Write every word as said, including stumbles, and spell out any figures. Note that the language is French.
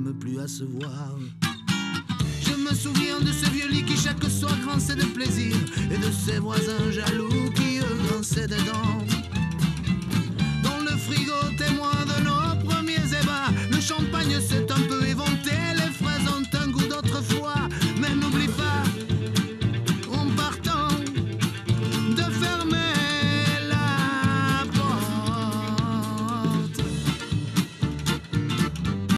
même plus à se voir. Je me souviens de ce vieux lit qui chaque soir grinçait de plaisir, et de ses voisins jaloux qui eux grinçaient des dents.